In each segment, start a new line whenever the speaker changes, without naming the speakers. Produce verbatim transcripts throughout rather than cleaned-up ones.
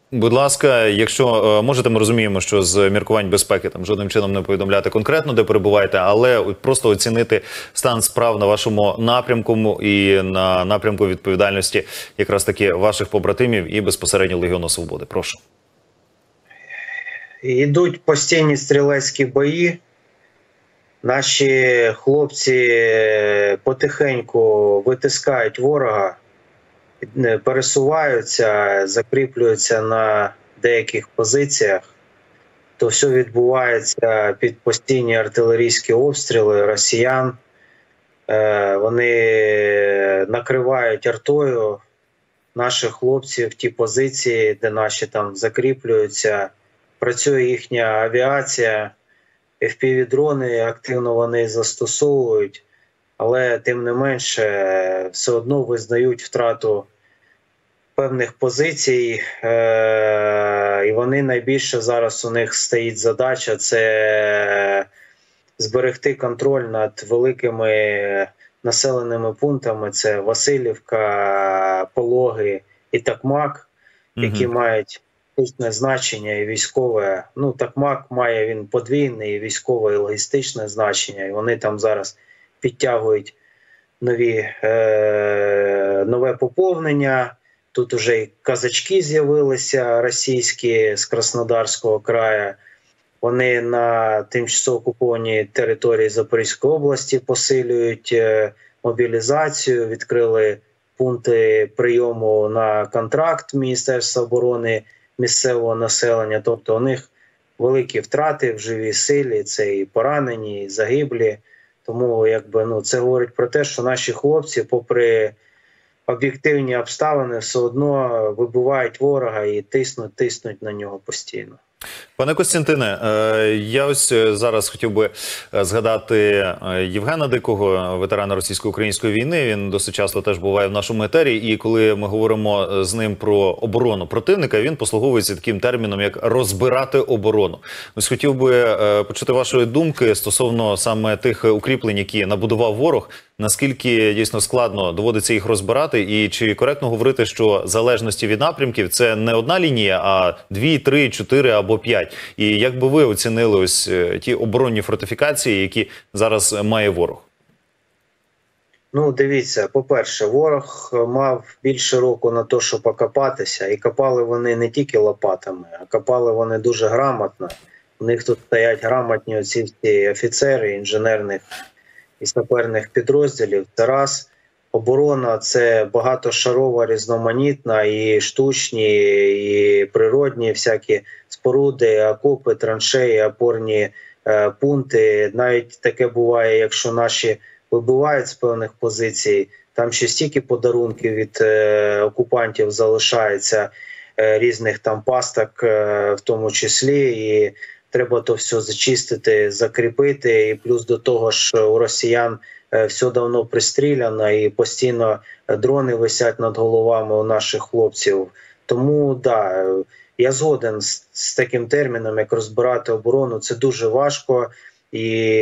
Будь ласка, якщо е, можете, ми розуміємо, що з міркувань безпеки там жодним чином не повідомляти конкретно, де перебуваєте, але просто оцінити стан справ на вашому напрямку і на напрямку відповідальності якраз таки ваших побратимів і безпосередньо Легіону Свободи. Прошу.
Йдуть постійні стрілецькі бої. Наші хлопці потихеньку витискають ворога, пересуваються, закріплюються на деяких позиціях. То все відбувається під постійні артилерійські обстріли росіян. Вони накривають артою наших хлопців в ті позиції, де наші там закріплюються. Працює їхня авіація, еф пі ві-дрони активно вони застосовують, але тим не менше все одно визнають втрату певних позицій, е і вони найбільше зараз у них стоїть задача – це зберегти контроль над великими населеними пунктами, це Василівка, Пологи і Такмак, які угу. мають значення і військове. Ну, Такмак має він подвійне і військове, і логістичне значення, і вони там зараз підтягують нові, е, нове поповнення. Тут уже і казачки з'явилися російські з Краснодарського краю. Вони на тимчасово окупованій території Запорізької області посилюють е, мобілізацію, відкрили пункти прийому на контракт Міністерства оборони місцевого населення, тобто у них великі втрати в живій силі, це і поранені, і загиблі. Тому якби, ну, це говорить про те, що наші хлопці, попри об'єктивні обставини, все одно вибивають ворога і тиснуть, тиснуть на нього постійно.
Пане Костянтине, я ось зараз хотів би згадати Євгена Дикого, ветерана російсько-української війни. Він досить часто теж буває в нашому етері. І коли ми говоримо з ним про оборону противника, він послуговується таким терміном, як розбирати оборону. Ось хотів би почути вашої думки стосовно саме тих укріплень, які набудував ворог. Наскільки дійсно складно доводиться їх розбирати, і чи коректно говорити, що залежності від напрямків це не одна лінія, а дві, три, чотири або п'ять? І як би ви оцінили ось ті оборонні фортифікації, які зараз має ворог?
Ну, дивіться, по-перше, ворог мав більше року на те, щоб окопатися, і копали вони не тільки лопатами, а копали вони дуже грамотно. У них тут стоять грамотні оці всі офіцери інженерних і саперних підрозділів. Це раз. Оборона – це багатошарова, різноманітна, і штучні, і природні всякі споруди, окопи, траншеї, опорні е, пункти. Навіть таке буває, якщо наші вибивають з певних позицій, там ще стільки подарунків від е, окупантів залишається, е, різних там пасток е, в тому числі, і треба то все зачистити, закріпити, і плюс до того ж у росіян все давно пристріляно і постійно дрони висять над головами у наших хлопців. Тому, да, я згоден з, з таким терміном, як розбирати оборону. Це дуже важко і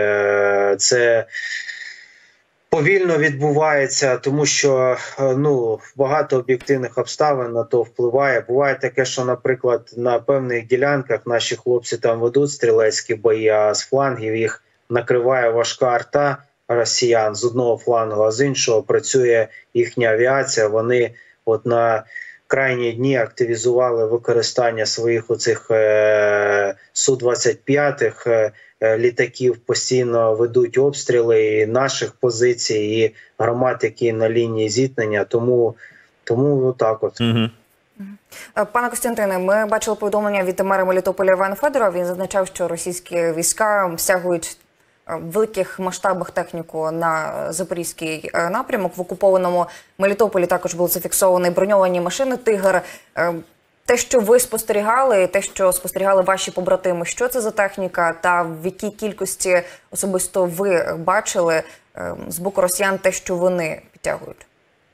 це повільно відбувається, тому що ну, багато об'єктивних обставин на то впливає. Буває таке, що, наприклад, на певних ділянках наші хлопці там ведуть стрілецькі бої, а з флангів їх накриває важка арта росіян з одного флангу, а з іншого працює їхня авіація. Вони от на крайні дні активізували використання своїх оцих е, Су двадцять п'ять е, літаків, постійно ведуть обстріли і наших позицій, і громад, які на лінії зіткнення. Тому, тому отак от.
Угу.
Пане Костянтине, ми бачили повідомлення від мера Мелітополя Івана Федорова. Він зазначав, що російські війська стягують в великих масштабах техніку на запорізький напрямок. В окупованому Мелітополі також були зафіксовані броньовані машини «Тигр». Те, що ви спостерігали, те, що спостерігали ваші побратими, що це за техніка та в якій кількості особисто ви бачили з боку росіян те, що вони підтягують?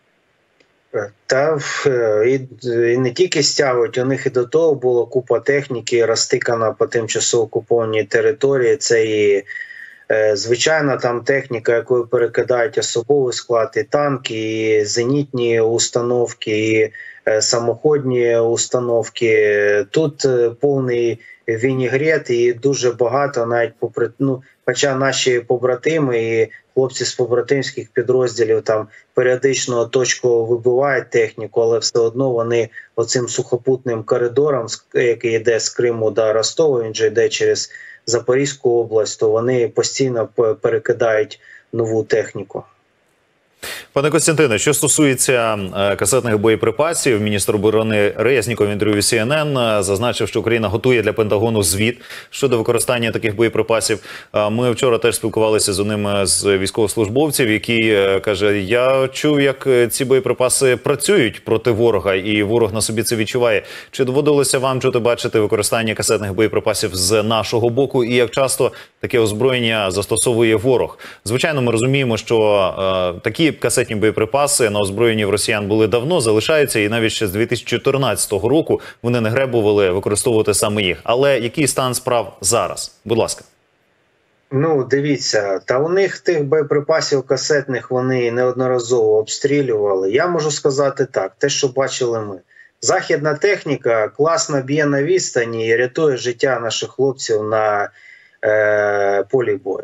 Та і, і не тільки стягують, у них і до того була купа техніки, розтикана по тимчасово окупованій території. Це і звичайна там техніка, якою перекидають особовий склад, і танки, і зенітні установки, і самоходні установки. Тут повний вінігрет і дуже багато, навіть попри, ну, хоча наші побратими і хлопці з побратимських підрозділів там періодично точково вибивають техніку, але все одно вони оцим сухопутним коридором, який йде з Криму до Ростова, він же йде через Запорізьку область, то вони постійно перекидають нову техніку.
Пане Костянтине, що стосується касетних боєприпасів, міністр оборони Резніков в інтерв'ю Сі Ен Ен зазначив, що Україна готує для Пентагону звіт щодо використання таких боєприпасів. Ми вчора теж спілкувалися з одним з військовослужбовців, який каже, я чув, як ці боєприпаси працюють проти ворога, і ворог на собі це відчуває. Чи доводилося вам чути бачити використання касетних боєприпасів з нашого боку, і як часто таке озброєння застосовує ворог? Звичайно, ми розуміємо, що е, такі касетні боєприпаси на озброєнні в росіян були давно, залишаються, і навіть ще з дві тисячі чотирнадцятого року вони не гребували використовувати саме їх. Але який стан справ зараз? Будь ласка.
Ну, дивіться, та у них тих боєприпасів касетних вони неодноразово обстрілювали. Я можу сказати так, те, що бачили ми. Західна техніка класно б'є на відстані і рятує життя наших хлопців на е, полі бою.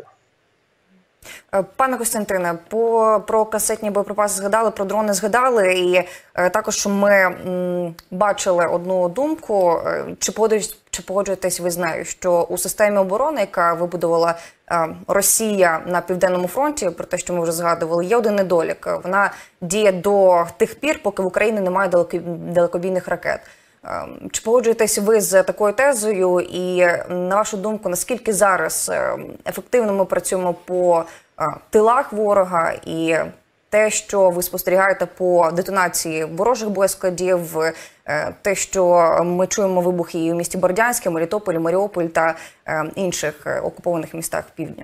Пане Костянтине, по, про касетні боєприпаси згадали, про дрони згадали, і е, також ми м, бачили одну думку, е, чи, погоджуєтесь, чи погоджуєтесь ви з нею, що у системі оборони, яка вибудувала е, Росія на Південному фронті, про те, що ми вже згадували, є один недолік. Вона діє до тих пір, поки в Україні немає далеко, далекобійних ракет. Чи погоджуєтесь ви з такою тезою, і на вашу думку, наскільки зараз ефективно ми працюємо по тилах ворога, і те, що ви спостерігаєте по детонації ворожих боєскладів, те, що ми чуємо вибухи і у місті Бердянське, Мелітополі, Маріуполь та інших окупованих містах півдня?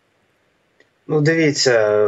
Ну, дивіться,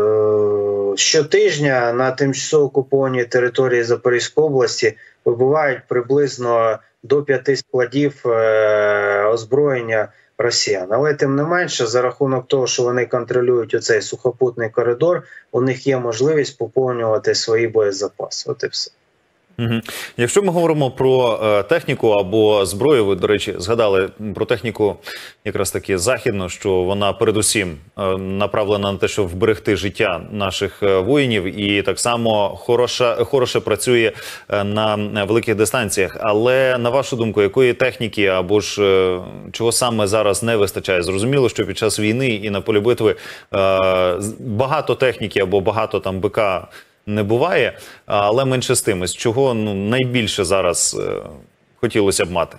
щотижня на тимчасово окупованій території Запорізької області вибувають приблизно до п'яти складів е, озброєння росіян. Але тим не менше, за рахунок того, що вони контролюють оцей сухопутний коридор, у них є можливість поповнювати свої боєзапаси. От і все.
Угу. Якщо ми говоримо про е, техніку або зброю, ви, до речі, згадали про техніку якраз таки західну, що вона передусім е, направлена на те, щоб вберегти життя наших е, воїнів, і так само хороша, хороше працює е, на великих дистанціях. Але, на вашу думку, якої техніки або ж е, чого саме зараз не вистачає? Зрозуміло, що під час війни і на полі битви е, багато техніки або багато там БК не буває, але менше з тим, з чого ну, найбільше зараз е, хотілося б мати?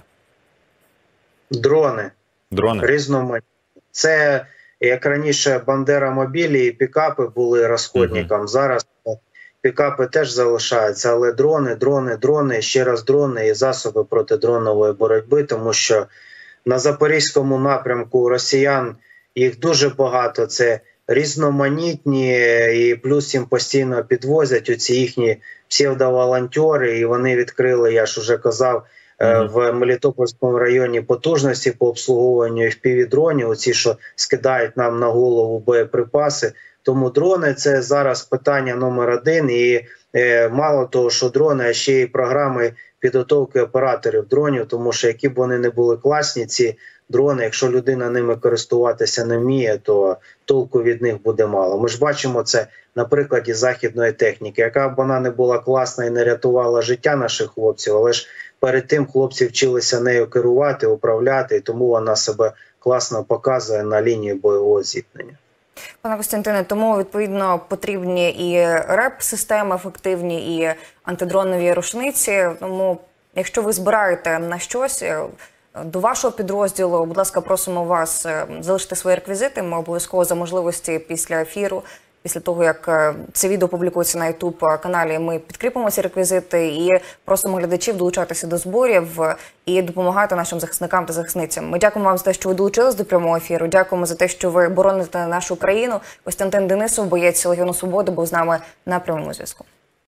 Дрони.
Дрони?
Різноманітні. Це, як раніше, бандеромобілі і пікапи були розходником. Uh-huh. Зараз пікапи теж залишаються, але дрони, дрони, дрони, ще раз дрони і засоби протидронової боротьби, тому що на Запорізькому напрямку у росіян їх дуже багато. Це різноманітні, і плюс їм постійно підвозять оці їхні псевдоволонтери, і вони відкрили, я ж уже казав, mm-hmm. в Мелітопольському районі потужності по обслуговуванню еф пі ві-дронів, оці, що скидають нам на голову боєприпаси. Тому дрони – це зараз питання номер один, і е, мало того, що дрони, а ще й програми підготовки операторів дронів, тому що які б вони не були класні, ці дрони, якщо людина ними користуватися не вміє, то толку від них буде мало. Ми ж бачимо це на прикладі західної техніки, яка б вона не була класна і не рятувала життя наших хлопців, але ж перед тим хлопці вчилися нею керувати, управляти, і тому вона себе класно показує на лінії бойового зіткнення.
Пане Костянтине, тому, відповідно, потрібні і РЕП-системи ефективні, і антидронові рушниці. Тому, якщо ви збираєте на щось до вашого підрозділу, будь ласка, просимо вас залишити свої реквізити. Ми обов'язково за можливості після ефіру, після того, як це відео публікується на ютуб-каналі, ми підкріпимо ці реквізити і просимо глядачів долучатися до зборів і допомагати нашим захисникам та захисницям. Ми дякуємо вам за те, що ви долучились до прямого ефіру. Дякуємо за те, що ви бороните нашу країну. Костянтин Денисов, боєць Легіону Свободи, був з нами на прямому зв'язку.